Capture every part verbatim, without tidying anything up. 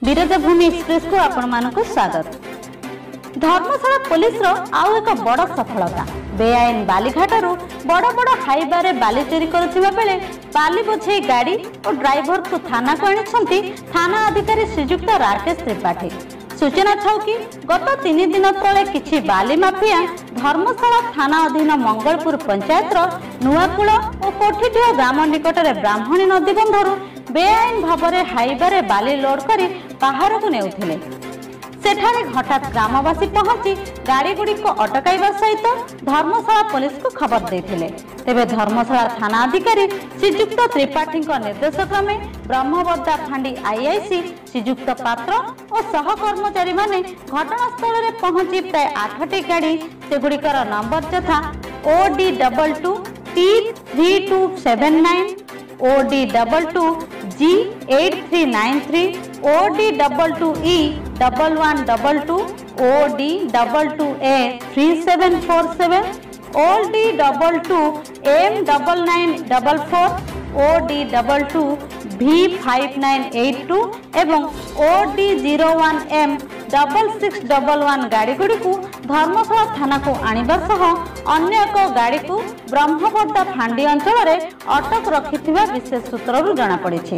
विरजभूमि express को आपण मानक स्वागत। धर्मशाला पुलिस रो आउ एक बड़ सफलता। बेआईन बालीघाटू बड़ बड़ हाईवे बाली चोरी करुवा बेले बाली बोझे गाड़ी और ड्राइवर को थाना को आनी थाना अधिकारी श्रीजुक्त राकेश त्रिपाठी। सूचना था कि गत तीन दिन तले किछि बाली माफिया धर्मशाला थाना अधीन मंगलपुर पंचायत नुआकुल और कोठीडीह ग्राम निकट में ब्राह्मणी नदी बंधर बेआईन भाव में हाईवे बाली लोड कर बाहर को नेउथिले। सेठारे हठात ग्रामवासी पहुंची गाड़ी गुड़ी को अटकाइबा सहित धर्मशाला पुलिस को खबर देथिले। तेबे धर्मशाला थाना अधिकारी श्रीजुक्त त्रिपाठी निर्देश क्रमे ब्रह्मबद्दा फांडी आईआईसी श्रीजुक्त पात्र और सहकर्मचारी माने घटनास्थल में पहुंची प्राय आठटी गाड़ी सेगुड़िकर नंबर यथा O D double two T three two seven nine O D double two G eight three nine three O D double two E double one double two O D double two A three seven four seven O D double two M double nine double four O D double two B five nine eight two एवं O D zero one M double six double one गाड़ी गुड़ी को धर्मशाला थाना को आनिबा सह अन्य एक गाड़ी को ब्रह्मबद्दा फांडी अंचल में अटक रखिथिबा विशेष सूत्ररू जना पड़िछि।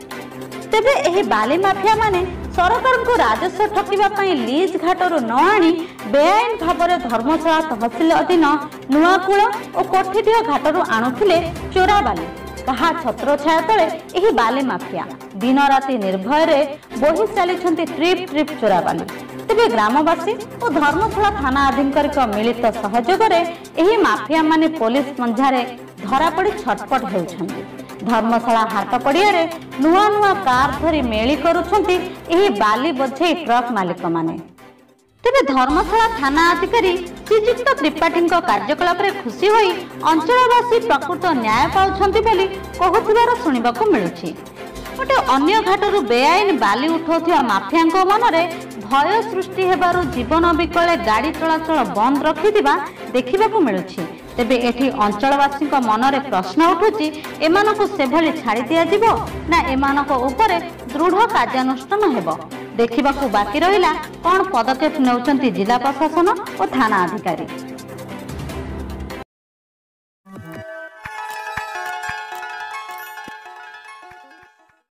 तेबे एही बाली माफिया माने सरकार को राजस्व ठकिबा पई लीज घाटरू न आनी बेआईन भाव में धर्मशाला तहसिल अधीन नुआकुल और कोठीडीह घाटरू आणुथिले चोरा बाली। कहा छत्र छाया तले एही बाली माफिया दिन राति निर्भय रे बोही चली ट्रिप ट्रिप चोरा बाली। तेबे ग्रामवासी और धर्मशाला थाना अधिकारी मिलित सहयोग रे एही माफिया माने पुलिस मंझारे धरा पड़ी छटपट होउछन्ति। धर्मशाला हाट पड़िया रे नुआ नुआ कार धरी मेली करुछन्ति एही बाली बोझे ट्रक मालिक माने। तेबे धर्मशाला थाना अधिकारी श्रीजुक्त त्रिपाठी कार्यकलाप रे खुशी होई अंचलवासी प्रकृत न्याय पाउछन्ति बोली कहथिबार सुनिबाको मिलुछि। गोटे अन्य घाटरू बेआईन बाली उठाउथिबा माफियाଙ୍କ मनरे भय सृष्टि हेबारु जीवन विकले गाड़ी चलाचल बंद रखिथिबा देखिबाको मिलुछि। तेबे एठी अंचलवासी मनरे प्रश्न उठुछि एमानको सेभली छाड़ी दिया जिवो ना एमानको उपरे दृढ़ कार्यानुष्ठान हेबो। देखिबाको बाकी रहिला कोन पदक्षेप नेउछन्ति जिला प्रशासन और थाना अधिकारी।